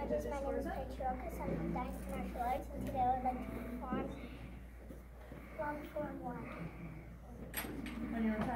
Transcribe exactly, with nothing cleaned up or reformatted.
Judges, my name is Patrioka, son of Dynasty Martial Arts, and today I would like to perform Long Form one.